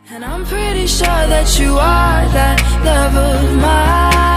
And I'm pretty sure that you are that love of mine.